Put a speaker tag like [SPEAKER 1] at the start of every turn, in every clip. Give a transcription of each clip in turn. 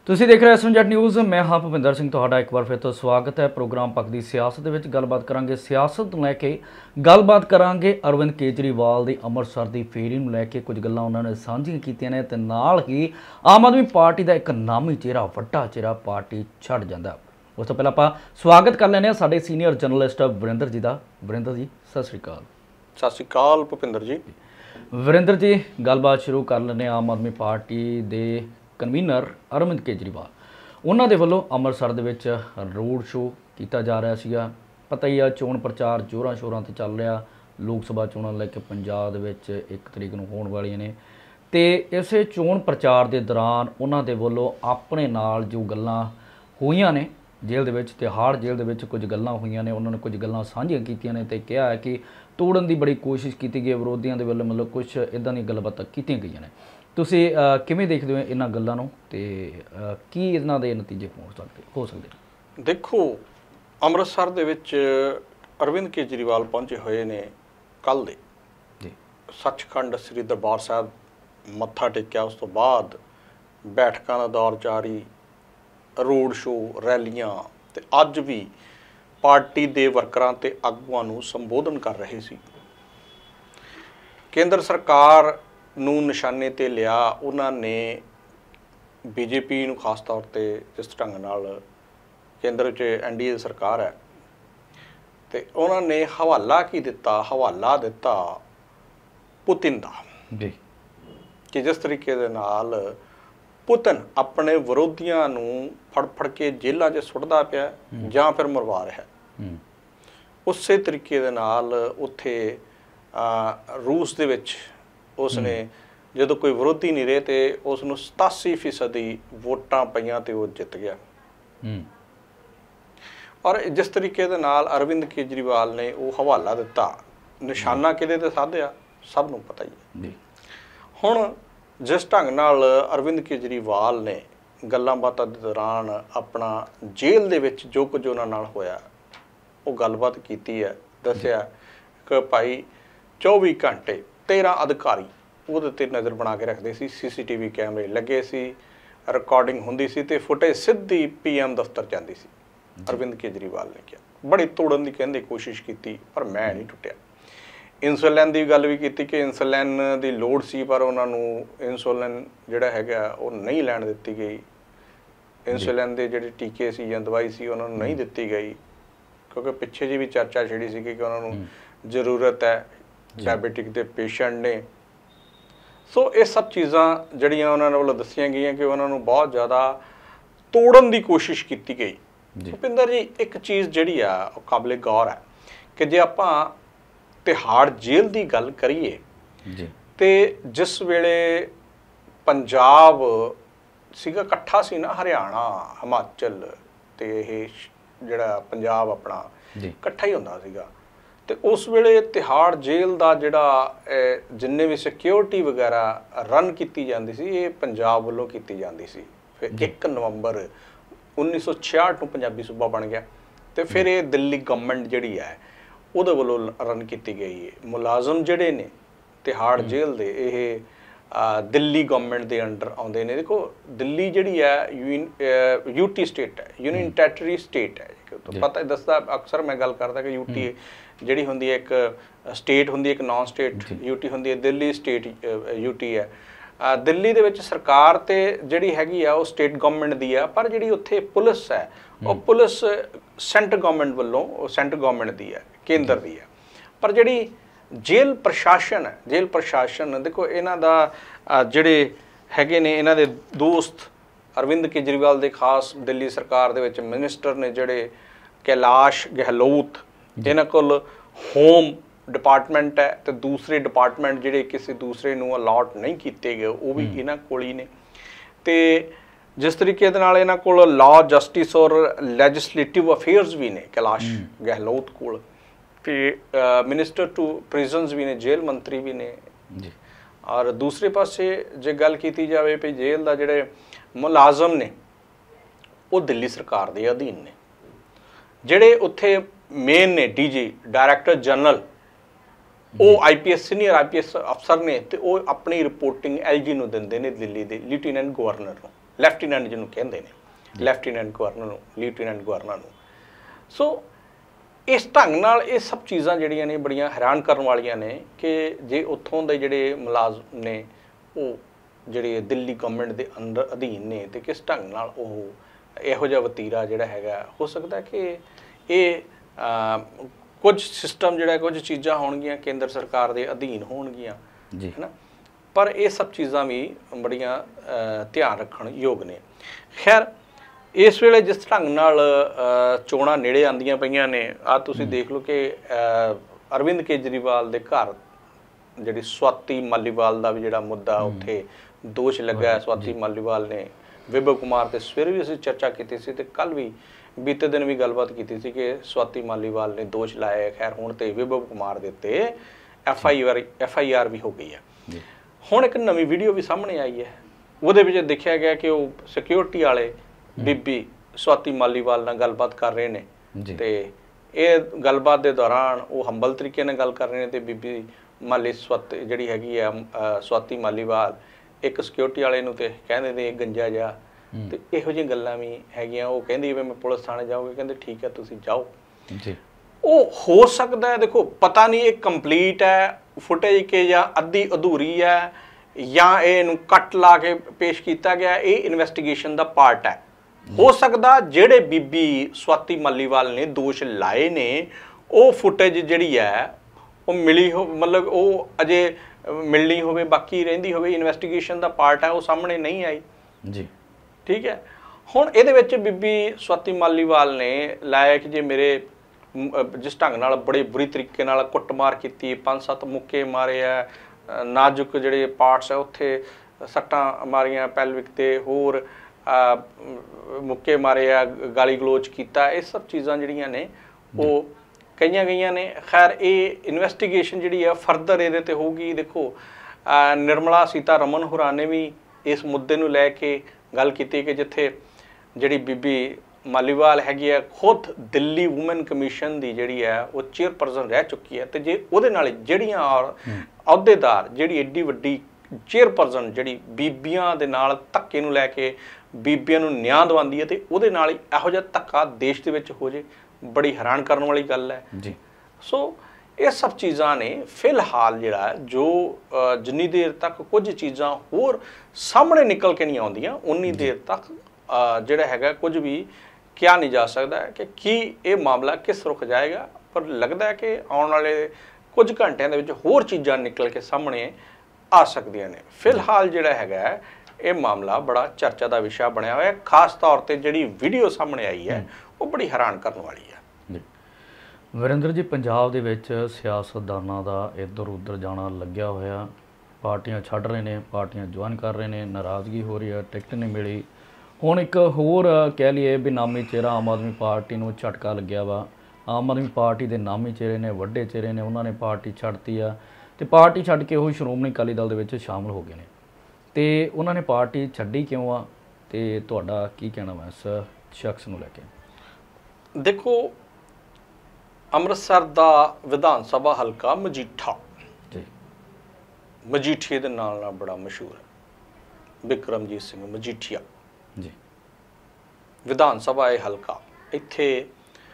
[SPEAKER 1] ਤੁਸੀਂ ਦੇਖ ਰਹੇ ਹੋ SMZ ਨਿਊਜ਼। मैं हाँ ਭੁਪਿੰਦਰ ਸਿੰਘ ਤੁਹਾਡਾ ਇੱਕ ਵਾਰ ਫਿਰ ਤੋਂ ਸਵਾਗਤ ਹੈ। ਪ੍ਰੋਗਰਾਮ ਪੱਖ ਦੀ ਸਿਆਸਤ ਦੇ ਵਿੱਚ ਗੱਲਬਾਤ ਕਰਾਂਗੇ। ਸਿਆਸਤ ਨੂੰ ਲੈ ਕੇ ਗੱਲਬਾਤ ਕਰਾਂਗੇ। ਅਰਵਿੰਦ ਕੇਜਰੀਵਾਲ ਦੀ ਅੰਮ੍ਰਿਤਸਰ ਦੀ ਫੇਰੀ ਨੂੰ ਲੈ ਕੇ ਕੁਝ ਗੱਲਾਂ ਉਹਨਾਂ ਨੇ ਸਾਂਝੀਆਂ ਕੀਤੀਆਂ ਨੇ ਤੇ ਨਾਲ ਹੀ ਆਮ ਆਦਮੀ ਪਾਰਟੀ ਦਾ ਇੱਕ ਨਾਮੀ ਚਿਹਰਾ, ਵੱਡਾ ਚਿਹਰਾ ਪਾਰਟੀ ਛੱਡ ਜਾਂਦਾ। ਉਸ ਤੋਂ ਪਹਿਲਾਂ ਆਪਾਂ ਸਵਾਗਤ ਕਰ ਲੈਂਦੇ ਹਾਂ ਸਾਡੇ ਸੀਨੀਅਰ ਜਰਨਲਿਸਟ ਵਰਿੰਦਰ ਜੀ ਦਾ। ਵਰਿੰਦਰ ਜੀ ਸਤਿ ਸ਼੍ਰੀ ਅਕਾਲ।
[SPEAKER 2] ਸਤਿ ਸ਼੍ਰੀ ਅਕਾਲ ਭੁਪਿੰਦਰ ਜੀ।
[SPEAKER 1] ਵਰਿੰਦਰ ਜੀ ਗੱਲਬਾਤ ਸ਼ੁਰੂ ਕਰ ਲੈਂਦੇ ਹਾਂ। ਆਮ ਆਦਮੀ ਪਾਰਟੀ ਦੇ ਕਨਵੀਨਰ ਅਰਵਿੰਦ ਕੇਜਰੀਵਾਲ ਉਹਨਾਂ ਦੇ ਵੱਲੋਂ ਅੰਮ੍ਰਿਤਸਰ ਦੇ ਵਿੱਚ ਰੋਡ ਸ਼ੋਅ ਕੀਤਾ ਜਾ ਰਿਹਾ ਸੀਗਾ। ਪਤਾ ਹੀ ਆ ਚੋਣ ਪ੍ਰਚਾਰ ਜ਼ੋਰਾਂ ਸ਼ੋਰਾਂ 'ਤੇ ਚੱਲ ਰਿਹਾ। ਲੋਕ ਸਭਾ ਚੋਣਾਂ ਲੈ ਕੇ ਪੰਜਾਬ ਦੇ ਵਿੱਚ 1 ਤਰੀਕ ਨੂੰ ਹੋਣ ਵਾਲੀਆਂ ਨੇ ਤੇ ਇਸੇ ਚੋਣ ਪ੍ਰਚਾਰ ਦੇ ਦੌਰਾਨ ਉਹਨਾਂ ਦੇ ਵੱਲੋਂ ਆਪਣੇ ਨਾਲ ਜੋ ਗੱਲਾਂ ਹੋਈਆਂ ਨੇ ਜੇਲ੍ਹ ਦੇ ਵਿੱਚ, ਤਿਹਾੜ ਜੇਲ੍ਹ ਦੇ ਵਿੱਚ ਕੁਝ ਗੱਲਾਂ ਹੋਈਆਂ ਨੇ, ਉਹਨਾਂ ਨੇ ਕੁਝ ਗੱਲਾਂ ਸਾਂਝੀਆਂ ਕੀਤੀਆਂ ਨੇ ਤੇ ਕਿਹਾ ਹੈ ਕਿ ਤੋੜਨ ਦੀ ਬੜੀ ਕੋਸ਼ਿਸ਼ ਕੀਤੀ ਗਈ ਹੈ। ਵਿਰੋਧੀਆਂ ਦੇ ਵੱਲੋਂ ਮਤਲਬ ਕੁਝ ਇੱਦਾਂ ਦੀਆਂ ਗੱਲਬਾਤਾਂ ਕੀਤੀਆਂ ਗਈਆਂ ਨੇ। ਤੁਸੀਂ ਕਿਵੇਂ ਦੇਖਦੇ ਹੋ ਇਹਨਾਂ ਗੱਲਾਂ ਨੂੰ ਤੇ ਕੀ ਇਹਨਾਂ ਦੇ ਨਤੀਜੇ ਹੋ ਸਕਦੇ?
[SPEAKER 2] ਦੇਖੋ, ਅੰਮ੍ਰਿਤਸਰ ਦੇ ਵਿੱਚ ਅਰਵਿੰਦ ਕੇਜਰੀਵਾਲ ਪਹੁੰਚੇ ਹੋਏ ਨੇ ਕੱਲ੍ਹ ਦੇ ਜੀ। ਸੱਚਖੰਡ ਸ੍ਰੀ ਦਰਬਾਰ ਸਾਹਿਬ ਮੱਥਾ ਟੇਕਿਆ, ਉਸ ਤੋਂ ਬਾਅਦ ਬੈਠਕਾਂ ਦਾ ਦੌਰ ਜਾਰੀ, ਰੋਡ ਸ਼ੋਅ, ਰੈਲੀਆਂ ਤੇ ਅੱਜ ਵੀ ਪਾਰਟੀ ਦੇ ਵਰਕਰਾਂ ਤੇ ਆਗੂਆਂ ਨੂੰ ਸੰਬੋਧਨ ਕਰ ਰਹੇ ਸੀ। ਕੇਂਦਰ ਸਰਕਾਰ ਨੂੰ ਨਿਸ਼ਾਨੇ 'ਤੇ ਲਿਆ ਉਹਨਾਂ ਨੇ। ਬੀਜੇਪੀ ਨੂੰ ਖਾਸ ਤੌਰ 'ਤੇ ਜਿਸ ਢੰਗ ਨਾਲ ਕੇਂਦਰ 'ਚ NDA ਸਰਕਾਰ ਹੈ ਤੇ ਉਹਨਾਂ ਨੇ ਹਵਾਲਾ ਦਿੱਤਾ ਪੁਤਿਨ ਦਾ ਜੀ, ਕਿ ਜਿਸ ਤਰੀਕੇ ਦੇ ਨਾਲ ਪੁਤਿਨ ਆਪਣੇ ਵਿਰੋਧੀਆਂ ਨੂੰ ਫੜ ਕੇ ਜੇਲ੍ਹਾਂ 'ਚ ਸੁੱਟਦਾ ਪਿਆ ਜਾਂ ਫਿਰ ਮਰਵਾ ਰਿਹਾ। ਉਸੇ ਤਰੀਕੇ ਦੇ ਨਾਲ ਉੱਥੇ ਰੂਸ ਦੇ ਵਿੱਚ ਉਸਨੇ ਜਦੋਂ ਕੋਈ ਵਿਰੋਧੀ ਨਹੀਂ ਰਹੇ ਤੇ ਉਸ ਨੂੰ 87% ਵੋਟਾਂ ਪਈਆਂ ਤੇ ਉਹ ਜਿੱਤ ਗਿਆ। ਔਰ ਜਿਸ ਤਰੀਕੇ ਦੇ ਨਾਲ ਅਰਵਿੰਦ ਕੇਜਰੀਵਾਲ ਨੇ ਉਹ ਹਵਾਲਾ ਦਿੱਤਾ, ਨਿਸ਼ਾਨਾ ਕਿਹਦੇ ਤੇ ਸਾਧਿਆ ਸਭ ਨੂੰ ਪਤਾ ਹੀ ਹੈ। ਹੁਣ ਜਿਸ ਢੰਗ ਨਾਲ ਅਰਵਿੰਦ ਕੇਜਰੀਵਾਲ ਨੇ ਗੱਲਾਂ ਬਾਤਾਂ ਦੇ ਦੌਰਾਨ ਆਪਣਾ ਜੇਲ੍ਹ ਦੇ ਵਿੱਚ ਜੋ ਕੁਝ ਉਹਨਾਂ ਨਾਲ ਹੋਇਆ ਉਹ ਗੱਲਬਾਤ ਕੀਤੀ ਹੈ। ਦੱਸਿਆ ਕਿ ਭਾਈ 24 ਘੰਟੇ 13 ਅਧਿਕਾਰੀ ਉਹਦੇ 'ਤੇ ਨਜ਼ਰ ਬਣਾ ਕੇ ਰੱਖਦੇ ਸੀ, CCTV ਕੈਮਰੇ ਲੱਗੇ ਸੀ, ਰਿਕਾਰਡਿੰਗ ਹੁੰਦੀ ਸੀ ਤੇ ਫੁਟੇਜ ਸਿੱਧੀ PM ਦਫ਼ਤਰ ਜਾਂਦੀ ਸੀ। ਅਰਵਿੰਦ ਕੇਜਰੀਵਾਲ ਨੇ ਕਿਹਾ ਬੜੀ ਤੋੜਨ ਦੀ ਕਹਿੰਦੇ ਕੋਸ਼ਿਸ਼ ਕੀਤੀ ਪਰ ਮੈਂ ਨਹੀਂ ਟੁੱਟਿਆ। ਇਨਸੂਲਿਨ ਦੀ ਗੱਲ ਵੀ ਕੀਤੀ ਕਿ ਇਨਸੂਲਿਨ ਦੀ ਲੋੜ ਸੀ ਪਰ ਉਹਨਾਂ ਨੂੰ ਇਨਸੂਲਿਨ ਜਿਹੜਾ ਹੈਗਾ ਉਹ ਨਹੀਂ ਲੈਣ ਦਿੱਤੀ ਗਈ। ਇਨਸੂਲਿਨ ਦੇ ਜਿਹੜੇ ਟੀਕੇ ਸੀ ਜਾਂ ਦਵਾਈ ਸੀ ਉਹਨਾਂ ਨੂੰ ਨਹੀਂ ਦਿੱਤੀ ਗਈ ਕਿਉਂਕਿ ਪਿੱਛੇ ਜਿਹੀ ਵੀ ਚਰਚਾ ਛਿੜੀ ਸੀ ਕਿ ਉਹਨਾਂ ਨੂੰ ਜ਼ਰੂਰਤ ਹੈ, ਡਾਇਬੀਟਿਕ ਦੇ ਪੇਸ਼ੈਂਟ ਨੇ। ਸੋ ਇਹ ਸਭ ਚੀਜ਼ਾਂ ਜਿਹੜੀਆਂ ਉਹਨਾਂ ਵੱਲੋਂ ਦੱਸੀਆਂ ਗਈਆਂ ਕਿ ਉਹਨਾਂ ਨੂੰ ਬਹੁਤ ਜ਼ਿਆਦਾ ਤੋੜਨ ਦੀ ਕੋਸ਼ਿਸ਼ ਕੀਤੀ ਗਈ। ਭੁਪਿੰਦਰ ਜੀ, ਇੱਕ ਚੀਜ਼ ਜਿਹੜੀ ਆ ਉਹ ਕਾਬਲੇ ਗੌਰ ਹੈ ਕਿ ਜੇ ਆਪਾਂ ਤਿਹਾੜ ਜੇਲ੍ਹ ਦੀ ਗੱਲ ਕਰੀਏ ਤੇ ਜਿਸ ਵੇਲੇ ਪੰਜਾਬ ਸੀਗਾ ਇਕੱਠਾ ਸੀ ਨਾ, ਹਰਿਆਣਾ, ਹਿਮਾਚਲ ਤੇ ਇਹ ਜਿਹੜਾ ਪੰਜਾਬ ਆਪਣਾ ਇਕੱਠਾ ਹੀ ਹੁੰਦਾ ਸੀਗਾ ਤੇ ਉਸ ਵੇਲੇ ਤਿਹਾੜ ਜੇਲ੍ਹ ਦਾ ਜਿਹੜਾ ਜਿੰਨੇ ਵੀ ਸਿਕਿਉਰਿਟੀ ਵਗੈਰਾ ਰਨ ਕੀਤੀ ਜਾਂਦੀ ਸੀ ਇਹ ਪੰਜਾਬ ਵੱਲੋਂ ਕੀਤੀ ਜਾਂਦੀ ਸੀ। ਫਿਰ 1 ਨਵੰਬਰ 1966 ਨੂੰ ਪੰਜਾਬੀ ਸੂਬਾ ਬਣ ਗਿਆ ਤੇ ਫਿਰ ਇਹ ਦਿੱਲੀ ਗਵਰਨਮੈਂਟ ਜਿਹੜੀ ਹੈ ਉਹਦੇ ਵੱਲੋਂ ਰਨ ਕੀਤੀ ਗਈ ਹੈ। ਮੁਲਾਜ਼ਮ ਜਿਹੜੇ ਨੇ ਤਿਹਾੜ ਜੇਲ੍ਹ ਦੇ ਇਹ ਦਿੱਲੀ ਗਵਰਨਮੈਂਟ ਦੇ ਅੰਡਰ ਆਉਂਦੇ ਨੇ। ਦੇਖੋ, ਦਿੱਲੀ ਜਿਹੜੀ ਹੈ UT ਸਟੇਟ ਹੈ, ਯੂਨੀਅਨ ਟੈਰੀਟਰੀ ਸਟੇਟ ਹੈ। ਪਤਾ ਦੱਸਦਾ ਅਕਸਰ ਮੈਂ ਗੱਲ ਕਰਦਾ ਕਿ UT ਜਿਹੜੀ ਹੁੰਦੀ ਹੈ ਇੱਕ ਸਟੇਟ ਹੁੰਦੀ ਹੈ, ਇੱਕ ਨਾਨ ਸਟੇਟ UT ਹੁੰਦੀ ਹੈ। ਦਿੱਲੀ ਸਟੇਟ UT ਹੈ। ਦਿੱਲੀ ਦੇ ਵਿੱਚ ਸਰਕਾਰ ਤੇ ਜਿਹੜੀ ਹੈਗੀ ਆ ਉਹ ਸਟੇਟ ਗਵਰਨਮੈਂਟ ਦੀ ਆ ਪਰ ਜਿਹੜੀ ਉੱਥੇ ਪੁਲਿਸ ਹੈ ਉਹ ਪੁਲਿਸ ਸੈਂਟਰ ਗਵਰਨਮੈਂਟ ਵੱਲੋਂ ਸੈਂਟਰ ਗਵਰਨਮੈਂਟ ਦੀ ਹੈ, ਕੇਂਦਰ ਦੀ ਹੈ। ਪਰ ਜਿਹੜੀ ਜੇਲ੍ਹ ਪ੍ਰਸ਼ਾਸਨ ਹੈ, ਜੇਲ੍ਹ ਪ੍ਰਸ਼ਾਸਨ ਦੇਖੋ ਇਹਨਾਂ ਦਾ ਜਿਹੜੇ ਹੈਗੇ ਨੇ ਇਹਨਾਂ ਦੇ ਦੋਸਤ ਅਰਵਿੰਦ ਕੇਜਰੀਵਾਲ ਦੇ ਖਾਸ ਦਿੱਲੀ ਸਰਕਾਰ ਦੇ ਵਿੱਚ ਮਿਨਿਸਟਰ ਨੇ ਜਿਹੜੇ ਕੈਲਾਸ਼ ਗਹਿਲੋਤ, ਇਹਨਾਂ ਕੋਲ ਹੋਮ ਡਿਪਾਰਟਮੈਂਟ ਹੈ ਤੇ ਦੂਸਰੇ ਡਿਪਾਰਟਮੈਂਟ ਜਿਹੜੇ ਕਿਸੇ ਦੂਸਰੇ ਨੂੰ ਅਲਾਟ ਨਹੀਂ ਕੀਤੇ ਗਏ ਉਹ ਵੀ ਇਹਨਾਂ ਕੋਲ ਹੀ ਨੇ। ਤੇ ਜਿਸ ਤਰੀਕੇ ਦੇ ਨਾਲ ਇਹਨਾਂ ਕੋਲ ਲਾਅ, ਜਸਟਿਸ ਔਰ ਲੈਜਿਸਲੇਟਿਵ ਅਫੇਅਰਸ ਵੀ ਨੇ ਕੈਲਾਸ਼ ਗਹਿਲੋਤ ਕੋਲ ਤੇ ਮਿਨਿਸਟਰ ਟੂ ਪ੍ਰਿਜ਼ਨਸ ਵੀ ਨੇ, ਜੇਲ੍ਹ ਮੰਤਰੀ ਵੀ ਨੇ ਜੀ। ਔਰ ਦੂਸਰੇ ਪਾਸੇ ਜੇ ਗੱਲ ਕੀਤੀ ਜਾਵੇ ਵੀ ਜੇਲ੍ਹ ਦਾ ਜਿਹੜੇ ਮੁਲਾਜ਼ਮ ਨੇ ਉਹ ਦਿੱਲੀ ਸਰਕਾਰ ਦੇ ਅਧੀਨ ਨੇ। ਜਿਹੜੇ ਉੱਥੇ ਮੇਨ ਨੇ DG ਡਾਇਰੈਕਟਰ ਜਨਰਲ ਉਹ IPS ਸੀਨੀਅਰ IPS ਅਫਸਰ ਨੇ ਤੇ ਉਹ ਆਪਣੀ ਰਿਪੋਰਟਿੰਗ LG ਨੂੰ ਦਿੰਦੇ ਨੇ, ਦਿੱਲੀ ਦੇ ਲੈਫਟੀਨੈਂਟ ਗਵਰਨਰ ਨੂੰ। ਲੈਫਟੀਨੈਂਟ ਜਿਹਨੂੰ ਕਹਿੰਦੇ ਨੇ, ਲੈਫਟੀਨੈਂਟ ਗਵਰਨਰ ਨੂੰ, ਲੈਫਟੀਨੈਂਟ ਗਵਰਨਰ ਨੂੰ। ਸੋ ਇਸ ਢੰਗ ਨਾਲ ਇਹ ਸਭ ਚੀਜ਼ਾਂ ਜਿਹੜੀਆਂ ਨੇ ਬੜੀਆਂ ਹੈਰਾਨ ਕਰਨ ਵਾਲੀਆਂ ਨੇ ਕਿ ਜੇ ਉੱਥੋਂ ਦੇ ਜਿਹੜੇ ਮੁਲਾਜ਼ਮ ਨੇ ਉਹ ਜਿਹੜੇ ਦਿੱਲੀ ਗਵਰਨਮੈਂਟ ਦੇ ਅੰਦਰ ਅਧੀਨ ਨੇ ਤੇ ਕਿਸ ਢੰਗ ਨਾਲ ਉਹ ਇਹੋ ਜਿਹਾ ਵਤੀਰਾ ਜਿਹੜਾ ਹੈਗਾ, ਹੋ ਸਕਦਾ ਕਿ ਇਹ ਕੁਝ ਸਿਸਟਮ ਜਿਹੜਾ, ਕੁਝ ਚੀਜ਼ਾਂ ਹੋਣਗੀਆਂ ਕੇਂਦਰ ਸਰਕਾਰ ਦੇ ਅਧੀਨ ਹੋਣਗੀਆਂ ਜੀ, ਹੈ ਨਾ। ਪਰ ਇਹ ਸਭ ਚੀਜ਼ਾਂ ਵੀ ਬੜੀਆਂ ਧਿਆਨ ਰੱਖਣ ਯੋਗ ਨੇ। ਖੈਰ ਇਸ ਵੇਲੇ ਜਿਸ ਢੰਗ ਨਾਲ ਚੋਣਾਂ ਨੇੜੇ ਆਉਂਦੀਆਂ ਪਈਆਂ ਨੇ, ਆ ਤੁਸੀਂ ਦੇਖ ਲਓ ਕਿ ਅਰਵਿੰਦ ਕੇਜਰੀਵਾਲ ਦੇ ਘਰ ਜਿਹੜੀ ਸਵਾਤੀ ਮਾਲੀਵਾਲ ਦਾ ਵੀ ਜਿਹੜਾ ਮੁੱਦਾ ਉੱਥੇ ਦੋਸ਼ ਲੱਗਾ, ਸਵਾਤੀ ਮਾਲੀਵਾਲ ਨੇ ਵਿਭਵ ਕੁਮਾਰ ਤੇ ਸਵੇਰੇ ਵੀ ਅਸੀਂ ਚਰਚਾ ਕੀਤੀ ਸੀ ਤੇ ਕੱਲ ਵੀ ਬੀਤੇ ਦਿਨ ਵੀ ਗੱਲਬਾਤ ਕੀਤੀ ਸੀ ਕਿ ਸਵਾਤੀ ਮਾਲੀਵਾਲ ਨੇ ਦੋਸ਼ ਲਾਇਆ। ਖੈਰ ਹੁਣ ਤੇ ਵਿਭਵ ਕੁਮਾਰ ਦੇ ਉੱਤੇ FIR ਵੀ ਹੋ ਗਈ ਹੈ। ਹੁਣ ਇੱਕ ਨਵੀਂ ਵੀਡੀਓ ਵੀ ਸਾਹਮਣੇ ਆਈ ਹੈ, ਉਹਦੇ ਵਿੱਚ ਦੇਖਿਆ ਗਿਆ ਕਿ ਉਹ ਸਿਕਿਉਰਿਟੀ ਵਾਲੇ ਬੀਬੀ ਸਵਾਤੀ ਮਾਲੀਵਾਲ ਨਾਲ ਗੱਲਬਾਤ ਕਰ ਰਹੇ ਨੇ ਤੇ ਇਹ ਗੱਲਬਾਤ ਦੇ ਦੌਰਾਨ ਉਹ ਹੰਬਲ ਤਰੀਕੇ ਨਾਲ ਗੱਲ ਕਰ ਰਹੇ ਨੇ ਤੇ ਬੀਬੀ ਜਿਹੜੀ ਹੈਗੀ ਆ ਸਵਾਤੀ ਮਾਲੀਵਾਲ ਇੱਕ ਸਿਕਿਉਰਿਟੀ ਵਾਲੇ ਨੂੰ ਤੇ ਕਹਿੰਦੇ ਨੇ ਗੰਜਾ ਜਿਹਾ ਤੇ ਇਹੋ ਜਿਹੀਆਂ ਗੱਲਾਂ ਵੀ ਹੈਗੀਆਂ। ਉਹ ਕਹਿੰਦੀ ਵੀ ਮੈਂ ਪੁਲਿਸ ਥਾਣੇ ਜਾਊਂਗੀ, ਕਹਿੰਦੇ ਠੀਕ ਹੈ ਤੁਸੀਂ ਜਾਓ ਜੀ। ਉਹ ਹੋ ਸਕਦਾ ਹੈ, ਦੇਖੋ ਪਤਾ ਨਹੀਂ ਇਹ ਕੰਪਲੀਟ ਹੈ ਫੁਟੇਜ ਕਿ ਜਾਂ ਅੱਧੀ ਅਧੂਰੀ ਹੈ ਜਾਂ ਇਹਨੂੰ ਕੱਟ ਲਾ ਕੇ ਪੇਸ਼ ਕੀਤਾ ਗਿਆ, ਇਹ ਇਨਵੈਸਟੀਗੇਸ਼ਨ ਦਾ ਪਾਰਟ ਹੈ। ਹੋ ਸਕਦਾ ਜਿਹੜੇ ਬੀਬੀ ਸਵਾਤੀ ਮਾਲੀਵਾਲ ਨੇ ਦੋਸ਼ ਲਾਏ ਨੇ ਉਹ ਫੁਟੇਜ ਜਿਹੜੀ ਹੈ ਉਹ ਮਿਲੀ ਮਤਲਬ ਉਹ ਅਜੇ ਮਿਲਣੀ ਹੋਵੇ, ਬਾਕੀ ਰਹਿੰਦੀ ਹੋਵੇ, ਇਨਵੈਸਟੀਗੇਸ਼ਨ ਦਾ ਪਾਰਟ ਹੈ, ਉਹ ਸਾਹਮਣੇ ਨਹੀਂ ਆਈ ਜੀ, ਠੀਕ ਹੈ। ਹੁਣ ਇਹਦੇ ਵਿੱਚ ਬੀਬੀ ਸਵਾਤੀ ਮਾਲੀਵਾਲ ਨੇ ਲਾਇਆ ਕਿ ਜੇ ਮੇਰੇ ਜਿਸ ਢੰਗ ਨਾਲ ਬੜੇ ਬੁਰੀ ਤਰੀਕੇ ਨਾਲ ਕੁੱਟਮਾਰ ਕੀਤੀ, 5-7 ਮੁੱਕੇ ਮਾਰੇ ਆ, ਨਾਜ਼ੁਕ ਜਿਹੜੇ ਪਾਰਟਸ ਹੈ ਉੱਥੇ ਸੱਟਾਂ ਮਾਰੀਆਂ, ਪੈਲਵਿਕ ਤੇ ਹੋਰ ਮੁੱਕੇ ਮਾਰੇ ਆ, ਗਾਲੀ ਗਲੋਚ ਕੀਤਾ, ਇਹ ਸਭ ਚੀਜ਼ਾਂ ਜਿਹੜੀਆਂ ਨੇ ਉਹ ਕਹੀਆਂ ਗਈਆਂ ਨੇ। ਖੈਰ ਇਹ ਇਨਵੈਸਟੀਗੇਸ਼ਨ ਜਿਹੜੀ ਆ ਫਰਦਰ ਇਹਦੇ ਤੇ ਹੋਊਗੀ। ਦੇਖੋ ਨਿਰਮਲਾ ਸੀਤਾਰਮਨ ਹੋਰਾਂ ਨੇ ਵੀ ਇਸ ਮੁੱਦੇ ਨੂੰ ਲੈ ਕੇ ਗੱਲ ਕੀਤੀ ਕਿ ਜਿੱਥੇ ਜਿਹੜੀ ਬੀਬੀ ਮਾਲੀਵਾਲ ਹੈਗੀ ਆ ਖੁਦ ਦਿੱਲੀ ਵੂਮਨ ਕਮਿਸ਼ਨ ਦੀ ਜਿਹੜੀ ਹੈ ਉਹ ਚੇਅਰਪਰਸਨ ਰਹਿ ਚੁੱਕੀ ਹੈ ਤੇ ਜੇ ਉਹਦੇ ਨਾਲ ਜਿਹੜੀਆਂ ਅਹੁਦੇਦਾਰ ਜਿਹੜੀ ਏਡੀ ਵੱਡੀ ਚੇਅਰਪਰਸਨ ਜਿਹੜੀ ਬੀਬੀਆਂ ਦੇ ਨਾਲ ਧੱਕੇ ਨੂੰ ਲੈ ਕੇ ਬੀਬੀਆਂ ਨੂੰ ਨਿਆਂ ਦਿਵਾਉਂਦੀ ਹੈ ਤੇ ਉਹਦੇ ਨਾਲ ਹੀ ਇਹੋ ਜਿਹਾ ਧੱਕਾ ਦੇਸ਼ ਦੇ ਵਿੱਚ ਹੋ ਜੇ, ਬੜੀ ਹੈਰਾਨ ਕਰਨ ਵਾਲੀ ਗੱਲ ਹੈ ਜੀ। ਸੋ ਇਹ ਸਭ ਚੀਜ਼ਾਂ ਨੇ ਫਿਲਹਾਲ ਜਿਹੜਾ ਜੋ ਜਿੰਨੀ ਦੇਰ ਤੱਕ ਕੁਝ ਚੀਜ਼ਾਂ ਹੋਰ ਸਾਹਮਣੇ ਨਿਕਲ ਕੇ ਨਹੀਂ ਆਉਂਦੀਆਂ ਉਨੀ ਦੇਰ ਤੱਕ ਜਿਹੜਾ ਹੈਗਾ ਕੁਝ ਵੀ ਕਿਹਾ ਨਹੀਂ ਜਾ ਸਕਦਾ ਕਿ ਕੀ ਇਹ ਮਾਮਲਾ ਕਿਸ ਰੁਖ ਜਾਏਗਾ। ਪਰ ਲੱਗਦਾ ਹੈ ਕਿ ਆਉਣ ਵਾਲੇ ਕੁਝ ਘੰਟਿਆਂ ਦੇ ਵਿੱਚ ਹੋਰ ਚੀਜ਼ਾਂ ਨਿਕਲ ਕੇ ਸਾਹਮਣੇ ਆ ਸਕਦੀਆਂ ਨੇ। ਫਿਲਹਾਲ ਜਿਹੜਾ ਹੈਗਾ ਇਹ ਮਾਮਲਾ ਬੜਾ ਚਰਚਾ ਦਾ ਵਿਸ਼ਾ ਬਣਿਆ ਹੋਇਆ ਹੈ। ਖਾਸ ਤੌਰ ਤੇ ਜਿਹੜੀ ਵੀਡੀਓ ਸਾਹਮਣੇ ਆਈ ਹੈ ਉਹ ਬੜੀ ਹੈਰਾਨ ਕਰਨ ਵਾਲੀ ਹੈ।
[SPEAKER 1] ਵਰਿੰਦਰ ਜੀ, ਪੰਜਾਬ ਦੇ ਵਿੱਚ ਸਿਆਸਤਦਾਨਾਂ ਦਾ ਇੱਧਰ ਉੱਧਰ ਜਾਣਾ ਲੱਗਿਆ ਹੋਇਆ, ਪਾਰਟੀਆਂ ਛੱਡ ਰਹੇ ਨੇ, ਪਾਰਟੀਆਂ ਜੁਆਇਨ ਕਰ ਰਹੇ ਨੇ, ਨਾਰਾਜ਼ਗੀ ਹੋ ਰਹੀ ਹੈ, ਟਿਕਟ ਨਹੀਂ ਮਿਲੀ। ਹੁਣ ਇੱਕ ਹੋਰ ਕਹਿ ਲਈਏ ਵੀ ਨਾਮੀ ਚਿਹਰਾ ਆਮ ਆਦਮੀ ਪਾਰਟੀ ਨੂੰ ਝਟਕਾ ਲੱਗਿਆ ਵਾ। ਆਮ ਆਦਮੀ ਪਾਰਟੀ ਦੇ ਨਾਮੀ ਚਿਹਰੇ ਨੇ, ਵੱਡੇ ਚਿਹਰੇ ਨੇ, ਉਹਨਾਂ ਨੇ ਪਾਰਟੀ ਛੱਡਤੀ ਆ ਤੇ ਪਾਰਟੀ ਛੱਡ ਕੇ ਉਹ ਸ਼੍ਰੋਮਣੀ ਅਕਾਲੀ ਦਲ ਦੇ ਵਿੱਚ ਸ਼ਾਮਲ ਹੋ ਗਏ ਨੇ। ਤੇ ਉਹਨਾਂ ਨੇ ਪਾਰਟੀ ਛੱਡੀ ਕਿਉਂ ਆ ਤੇ ਤੁਹਾਡਾ ਕੀ ਕਹਿਣਾ ਵਾ ਇਸ ਸ਼ਖਸ ਨੂੰ ਲੈ ਕੇ?
[SPEAKER 2] ਦੇਖੋ, ਅੰਮ੍ਰਿਤਸਰ ਦਾ ਵਿਧਾਨ ਸਭਾ ਹਲਕਾ ਮਜੀਠਾ ਜੀ, ਮਜੀਠੀਏ ਦੇ ਨਾਲ ਬੜਾ ਮਸ਼ਹੂਰ ਹੈ, ਬਿਕਰਮਜੀਤ ਸਿੰਘ ਮਜੀਠੀਆ ਜੀ ਵਿਧਾਨ ਸਭਾ ਇਹ ਹਲਕਾ। ਇੱਥੇ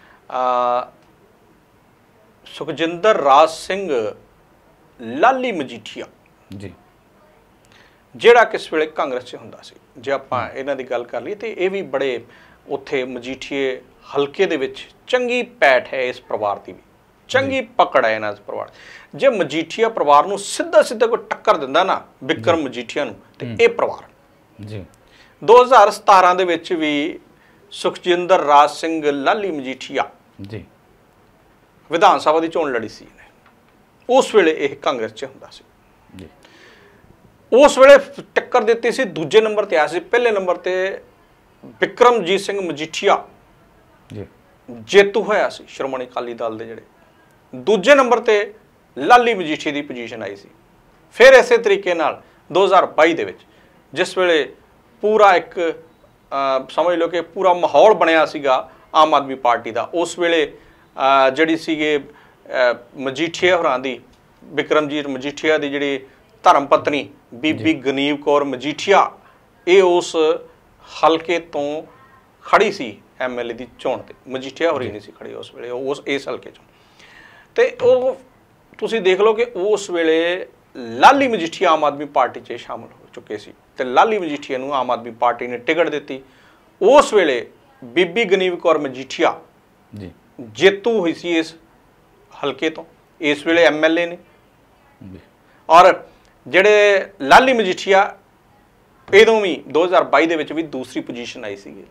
[SPEAKER 2] ਸੁਖਜਿੰਦਰ ਰਾਜ ਸਿੰਘ ਲਾਲੀ ਮਜੀਠੀਆ ਜੀ ਜਿਹੜਾ ਕਿਸ ਵੇਲੇ ਕਾਂਗਰਸ 'ਚ ਹੁੰਦਾ ਸੀ, ਜੇ ਆਪਾਂ ਇਹਨਾਂ ਦੀ ਗੱਲ ਕਰ ਲਈਏ ਤੇ ਇਹ ਵੀ ਬੜੇ ਉੱਥੇ ਮਜੀਠੀਏ ਹਲਕੇ ਦੇ ਵਿੱਚ ਚੰਗੀ ਪੈਠ ਹੈ। ਇਸ ਪਰਿਵਾਰ ਦੀ ਵੀ ਚੰਗੀ ਪਕੜ ਹੈ ਇਹਨਾਂ ਦੇ ਪਰਿਵਾਰ। ਜੇ ਮਜੀਠੀਆ ਪਰਿਵਾਰ ਨੂੰ ਸਿੱਧਾ ਕੋਈ ਟੱਕਰ ਦਿੰਦਾ ਨਾ ਬਿਕਰਮ ਮਜੀਠੀਆ ਨੂੰ ਤੇ ਇਹ ਪਰਿਵਾਰ ਜੀ 2017 ਦੇ ਵਿੱਚ ਵੀ ਸੁਖਜਿੰਦਰ ਰਾਜ ਸਿੰਘ ਲਾਲੀ ਮਜੀਠੀਆ ਜੀ ਵਿਧਾਨ ਸਭਾ ਦੀ ਚੋਣ ਲੜੀ ਸੀ। ਉਸ ਵੇਲੇ ਇਹ ਕਾਂਗਰਸ 'ਚ ਹੁੰਦਾ ਸੀ ਜੀ। ਉਸ ਵੇਲੇ ਟੱਕਰ ਦਿੱਤੀ ਸੀ, ਦੂਜੇ ਨੰਬਰ ਤੇ ਆਇਆ ਸੀ। ਪਹਿਲੇ ਨੰਬਰ ਤੇ ਬਿਕਰਮਜੀਤ ਸਿੰਘ ਮਜੀਠੀਆ ਜੀ ਜੇਤੂ ਹੋਇਆ ਸੀ ਸ਼੍ਰੋਮਣੀ ਅਕਾਲੀ ਦਲ ਦੇ ਜਿਹੜੇ। ਦੂਜੇ ਨੰਬਰ ਤੇ ਲਾਲੀ ਮਜੀਠੀਆ ਦੀ ਪੋਜੀਸ਼ਨ ਆਈ ਸੀ। ਫਿਰ ਇਸੇ ਤਰੀਕੇ ਨਾਲ 2022 ਦੇ ਵਿੱਚ ਜਿਸ ਵੇਲੇ ਪੂਰਾ ਇੱਕ ਸਮਝ ਲਓ ਕਿ ਪੂਰਾ ਮਾਹੌਲ ਬਣਿਆ ਸੀਗਾ ਆਮ ਆਦਮੀ ਪਾਰਟੀ ਦਾ, ਉਸ ਵੇਲੇ ਜਿਹੜੀ ਸੀਗੇ ਮਜੀਠੀਆ ਹੋਰਾਂ ਦੀ, ਬਿਕਰਮਜੀਤ ਮਜੀਠੀਆ ਦੀ ਜਿਹੜੀ ਧਰਮ ਪਤਨੀ ਬੀਬੀ ਗਨੀਵ ਕੌਰ ਮਜੀਠੀਆ, ਇਹ ਉਸ ਹਲਕੇ ਤੋਂ ਖੜੀ ਸੀ ਐਮਐਲਏ ਦੀ ਚੋਣ ਤੇ, ਮਜੀਠੀਆ ਹੋਰੀ ਨਹੀਂ ਸੀ ਖੜੇ ਉਸ ਵੇਲੇ ਉਸ ਇਸ ਹਲਕੇ ਚੋਂ। ਤੇ ਉਹ ਤੁਸੀਂ ਦੇਖ ਲਓ ਕਿ ਉਸ ਵੇਲੇ ਲਾਲੀ ਮਜੀਠੀਆ ਆਮ ਆਦਮੀ ਪਾਰਟੀ 'ਚ ਸ਼ਾਮਲ ਹੋ ਚੁੱਕੇ ਸੀ ਤੇ ਲਾਲੀ ਮਜੀਠੀਆ ਨੂੰ ਆਮ ਆਦਮੀ ਪਾਰਟੀ ਨੇ ਟਿਕਟ ਦਿੱਤੀ। ਉਸ ਵੇਲੇ ਬੀਬੀ ਗਨੀਵ ਕੌਰ ਮਜੀਠੀਆ
[SPEAKER 1] ਜੀ
[SPEAKER 2] ਜੇਤੂ ਹੋਈ ਸੀ ਇਸ ਹਲਕੇ ਤੋਂ, ਇਸ ਵੇਲੇ ਐਮਐਲਏ ਨੇ। ਔਰ ਜਿਹੜੇ ਲਾਲੀ ਮਜੀਠੀਆ ਇਹਦੋਂ ਵੀ 2022 ਦੇ ਵਿੱਚ ਵੀ ਦੂਸਰੀ ਪੋਜੀਸ਼ਨ ਆਈ ਸੀਗੀ,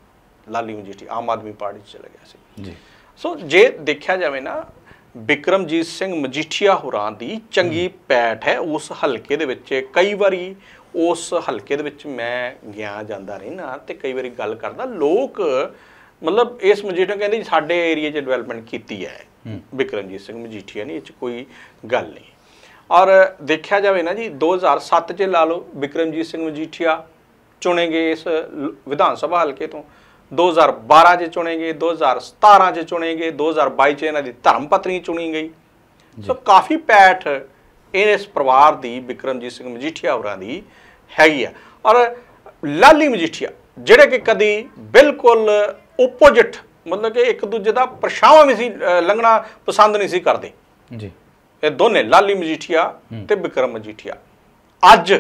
[SPEAKER 2] ਲਾਲੀ ਮਜੀਠੀਆ ਆਮ ਆਦਮੀ ਪਾਰਟੀ 'ਚ ਚਲਾ ਗਿਆ ਸੀ ਜੀ। ਸੋ ਜੇ ਦੇਖਿਆ ਜਾਵੇ ਨਾ, ਬਿਕਰਮਜੀਤ ਸਿੰਘ ਮਜੀਠੀਆ ਹੋਰਾਂ ਦੀ ਚੰਗੀ ਪੈਠ ਹੈ ਉਸ ਹਲਕੇ ਦੇ ਵਿੱਚ। ਕਈ ਵਾਰੀ ਉਸ ਹਲਕੇ ਦੇ ਵਿੱਚ ਮੈਂ ਗਿਆ ਜਾਂਦਾ ਰਹਿਣਾ ਤੇ ਕਈ ਵਾਰੀ ਗੱਲ ਕਰਦਾ, ਲੋਕ ਮਤਲਬ ਇਸ ਮਜੀਠੀਆ ਕਹਿੰਦੇ ਸਾਡੇ ਏਰੀਏ 'ਚ ਡਿਵੈਲਪਮੈਂਟ ਕੀਤੀ ਹੈ ਬਿਕਰਮਜੀਤ ਸਿੰਘ ਮਜੀਠੀਆ ਨੇ, ਇਹ 'ਚ ਕੋਈ ਗੱਲ ਨਹੀਂ। ਔਰ ਦੇਖਿਆ ਜਾਵੇ ਨਾ ਜੀ, 2007 'ਚ ਲਾ ਲਓ ਬਿਕਰਮਜੀਤ ਸਿੰਘ ਮਜੀਠੀਆ ਚੁਣੇ ਗਏ ਇਸ ਵਿਧਾਨ ਸਭਾ ਹਲਕੇ ਤੋਂ, 2012 'ਚ ਚੁਣੇ ਗਏ, 2017 'ਚ ਚੁਣੇ ਗਏ, 2022 'ਚ ਇਹਨਾਂ ਦੀ ਧਰਮ ਪਤਨੀ ਚੁਣੀ ਗਈ। ਸੋ ਕਾਫੀ ਪੈਠ ਇਸ ਪਰਿਵਾਰ ਦੀ ਬਿਕਰਮਜੀਤ ਸਿੰਘ ਮਜੀਠੀਆ ਹੋਰਾਂ ਦੀ ਹੈਗੀ ਆ। ਔਰ ਲਾਲੀ ਮਜੀਠੀਆ ਜਿਹੜੇ ਕਿ ਕਦੀ ਬਿਲਕੁਲ ਓਪੋਜਿਟ, ਮਤਲਬ ਕਿ ਇੱਕ ਦੂਜੇ ਦਾ ਪਰਛਾਵਾਂ ਵੀ ਸੀ ਲੰਘਣਾ ਪਸੰਦ ਨਹੀਂ ਸੀ ਕਰਦੇ ਜੀ। ਇਹ ਦੋਨੇ ਲਾਲੀ ਮਜੀਠੀਆ ਤੇ ਬਿਕਰਮ ਮਜੀਠੀਆ ਅੱਜ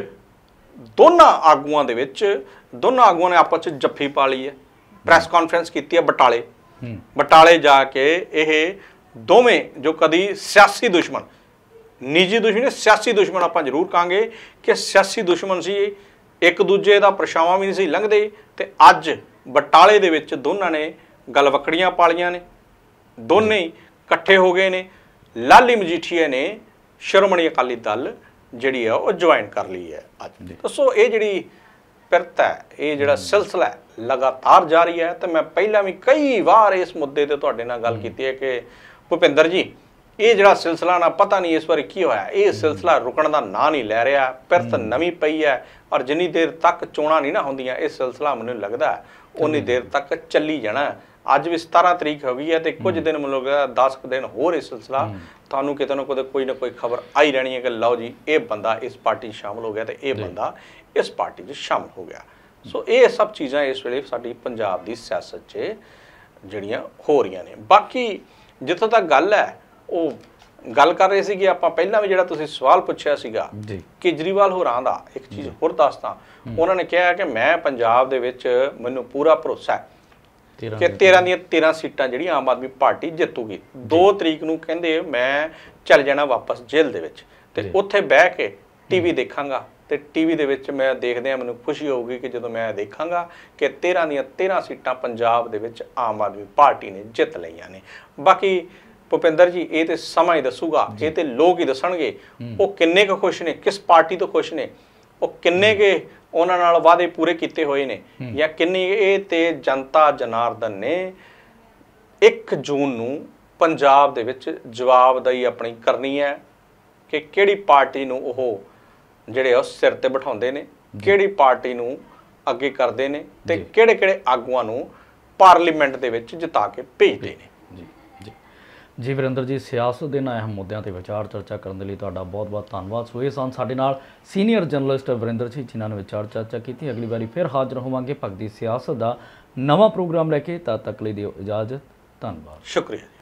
[SPEAKER 2] ਦੋਨਾਂ ਆਗੂਆਂ ਦੇ ਵਿੱਚ, ਦੋਨਾਂ ਆਗੂਆਂ ਨੇ ਆਪਸ 'ਚ ਜੱਫੀ ਪਾ ਲਈ ਹੈ। ਪ੍ਰੈਸ ਕਾਨਫਰੰਸ ਕੀਤੀ ਹੈ ਬਟਾਲੇ, ਬਟਾਲੇ ਜਾ ਕੇ ਇਹ ਦੋਵੇਂ ਜੋ ਕਦੀ ਸਿਆਸੀ ਦੁਸ਼ਮਣ, ਨਿੱਜੀ ਦੁਸ਼ਮਣ, ਸਿਆਸੀ ਦੁਸ਼ਮਣ ਆਪਾਂ ਜ਼ਰੂਰ ਕਹਾਂਗੇ ਕਿ ਸਿਆਸੀ ਦੁਸ਼ਮਣ ਸੀ, ਇੱਕ ਦੂਜੇ ਦਾ ਪਰਛਾਵਾਂ ਵੀ ਨਹੀਂ ਸੀ ਲੰਘਦੇ, ਤੇ ਅੱਜ ਬਟਾਲੇ ਦੇ ਵਿੱਚ ਦੋਨਾਂ ਨੇ ਗਲਵਕੜੀਆਂ ਪਾਲੀਆਂ ਨੇ, ਦੋਨੇ ਹੀ ਇਕੱਠੇ ਹੋ ਗਏ ਨੇ। ਲਾਲੀ ਮਜੀਠੀਆ ਨੇ ਸ਼੍ਰੋਮਣੀ ਅਕਾਲੀ ਦਲ ਜਿਹੜੀ ਆ ਉਹ ਜੁਆਇਨ ਕਰ ਲਈ ਹੈ ਅੱਜ। ਦੱਸੋ ਇਹ ਜਿਹੜੀ ਪਿਰਤ ਹੈ, ਇਹ ਜਿਹੜਾ ਸਿਲਸਿਲਾ ਹੈ ਲਗਾਤਾਰ ਜਾਰੀ ਹੈ। ਤੇ ਮੈਂ ਪਹਿਲਾਂ ਵੀ ਕਈ ਵਾਰ ਇਸ ਮੁੱਦੇ ਤੇ ਤੁਹਾਡੇ ਨਾਲ ਗੱਲ ਕੀਤੀ ਹੈ ਕਿ ਭੁਪਿੰਦਰ ਜੀ, ਇਹ ਜਿਹੜਾ ਸਿਲਸਿਲਾ ਨਾ ਪਤਾ ਨਹੀਂ ਇਸ ਵਾਰੀ ਕੀ ਹੋਇਆ, ਇਹ ਸਿਲਸਿਲਾ ਰੁਕਣ ਦਾ ਨਾਂ ਨਹੀਂ ਲੈ ਰਿਹਾ, ਪਿਰਤ ਨਵੀਂ ਪਈ ਹੈ। ਔਰ ਜਿੰਨੀ ਦੇਰ ਤੱਕ ਚੋਣਾਂ ਨਹੀਂ ਨਾ ਹੁੰਦੀਆਂ ਇਹ ਸਿਲਸਿਲਾ ਮੈਨੂੰ ਲੱਗਦਾ ਉਨੀ ਦੇਰ ਤੱਕ ਚੱਲੀ ਜਾਣਾ। ਅੱਜ ਵੀ 17 ਤਰੀਕ ਹੋ ਗਈ ਹੈ ਤੇ ਕੁਝ ਦਿਨ ਮੈਨੂੰ ਲੱਗਦਾ 10 ਦਿਨ ਹੋਰ ਇਹ ਸਿਲਸਿਲਾ ਤੁਹਾਨੂੰ ਕਿਤੇ ਨਾ ਕਿਤੇ ਕੋਈ ਨਾ ਕੋਈ ਖਬਰ ਆਈ ਰਹਿਣੀ ਹੈ ਕਿ ਲਓ ਜੀ ਇਹ ਬੰਦਾ ਇਸ ਪਾਰਟੀ 'ਚ ਸ਼ਾਮਲ ਹੋ ਗਿਆ ਤੇ ਇਹ ਬੰਦਾ ਇਸ ਪਾਰਟੀ 'ਚ ਸ਼ਾਮਲ ਹੋ ਗਿਆ। ਸੋ ਇਹ ਸਭ ਚੀਜ਼ਾਂ ਇਸ ਵੇਲੇ ਸਾਡੀ ਪੰਜਾਬ ਦੀ ਸਿਆਸਤ 'ਚ ਜਿਹੜੀਆਂ ਹੋ ਰਹੀਆਂ ਨੇ। ਬਾਕੀ ਜਿੱਥੋਂ ਤੱਕ ਗੱਲ ਹੈ, ਉਹ ਗੱਲ ਕਰ ਰਹੇ ਸੀ ਕਿ ਆਪਾਂ ਪਹਿਲਾਂ ਵੀ ਜਿਹੜਾ ਤੁਸੀਂ ਸਵਾਲ ਪੁੱਛਿਆ ਸੀਗਾ ਕੇਜਰੀਵਾਲ ਹੋਰਾਂ ਦਾ, ਇੱਕ ਚੀਜ਼ ਹੋਰ ਦੱਸਦਾ, ਉਹਨਾਂ ਨੇ ਕਿਹਾ ਕਿ ਮੈਂ ਪੰਜਾਬ ਦੇ ਵਿੱਚ ਮੈਨੂੰ ਪੂਰਾ ਭਰੋਸਾ ਹੈ ਕਿ 13 ਦੀਆਂ 13 ਸੀਟਾਂ ਜਿਹੜੀਆਂ ਆਮ ਆਦਮੀ ਪਾਰਟੀ ਜਿੱਤੂਗੀ। 2 ਤਰੀਕ ਨੂੰ ਕਹਿੰਦੇ ਮੈਂ ਚੱਲ ਜਾਣਾ ਵਾਪਸ ਜੇਲ੍ਹ ਦੇ ਵਿੱਚ ਤੇ ਉੱਥੇ ਬਹਿ ਕੇ ਟੀਵੀ ਦੇਖਾਂਗਾ ਤੇ ਟੀਵੀ ਦੇ ਵਿੱਚ ਮੈਂ ਦੇਖਦਿਆਂ ਮੈਨੂੰ ਖੁਸ਼ੀ ਹੋਊਗੀ ਕਿ ਜਦੋਂ ਮੈਂ ਦੇਖਾਂਗਾ ਕਿ 13 ਦੀਆਂ 13 ਸੀਟਾਂ ਪੰਜਾਬ ਦੇ ਵਿੱਚ ਆਮ ਆਦਮੀ ਪਾਰਟੀ ਨੇ ਜਿੱਤ ਲਈਆਂ ਨੇ। ਬਾਕੀ ਭੁਪਿੰਦਰ ਜੀ ਇਹ ਤੇ ਸਮਾਂ ਹੀ ਦੱਸੂਗਾ, ਇਹ ਤੇ ਲੋਕ ਹੀ ਦੱਸਣਗੇ ਉਹ ਕਿੰਨੇ ਕੁ ਖੁਸ਼ ਨੇ, ਕਿਸ ਪਾਰਟੀ ਤੋਂ ਖੁਸ਼ ਨੇ, ਉਹ ਕਿੰਨੇ ਕੁ ਉਹਨਾਂ ਨਾਲ ਵਾਅਦੇ ਪੂਰੇ ਕੀਤੇ ਹੋਏ ਨੇ ਜਾਂ ਕਿੰਨੀ। ਇਹ ਤੇ ਜਨਤਾ ਜਨਾਰਦਨ ਨੇ 1 ਜੂਨ ਨੂੰ ਪੰਜਾਬ ਦੇ ਵਿੱਚ ਜਵਾਬਦੇਹੀ ਆਪਣੀ ਕਰਨੀ ਹੈ ਕਿ ਕਿਹੜੀ ਪਾਰਟੀ ਨੂੰ ਉਹ ਜਿਹੜੇ ਉਹ ਸਿਰ ਤੇ ਬਿਠਾਉਂਦੇ ਨੇ, ਕਿਹੜੀ ਪਾਰਟੀ ਨੂੰ ਅੱਗੇ ਕਰਦੇ ਨੇ ਤੇ ਕਿਹੜੇ ਕਿਹੜੇ ਆਗੂਆਂ ਨੂੰ ਪਾਰਲੀਮੈਂਟ ਦੇ ਵਿੱਚ ਜਿਤਾ ਕੇ ਭੇਜਦੇ ਨੇ।
[SPEAKER 1] ਜੀ ਵਰਿੰਦਰ ਜੀ, ਸਿਆਸਤ ਦੇ ਨਾਲ ਅਹਿਮ ਮੁੱਦਿਆਂ ਤੇ ਵਿਚਾਰ ਚਰਚਾ ਕਰਨ ਦੇ ਲਈ ਤੁਹਾਡਾ ਬਹੁਤ-ਬਹੁਤ ਧੰਨਵਾਦ। ਸੋ ਇਹ ਸਨ ਸਾਡੇ ਨਾਲ ਸੀਨੀਅਰ ਜਰਨਲਿਸਟ ਵਰਿੰਦਰ ਜੀ, ਜਿਨ੍ਹਾਂ ਨੇ ਵਿਚਾਰ ਚਰਚਾ ਕੀਤੀ। ਅਗਲੀ ਵਾਰੀ ਫਿਰ ਹਾਜ਼ਰ ਹੋਵਾਂਗੇ ਭਗਤੀ ਸਿਆਸਤ ਦਾ ਨਵਾਂ ਪ੍ਰੋਗਰਾਮ ਲੈ ਕੇ। ਤਦ ਤੱਕ ਲਈ ਦਿਓ ਇਜਾਜ਼ਤ। ਧੰਨਵਾਦ,
[SPEAKER 2] ਸ਼ੁਕਰੀਆ।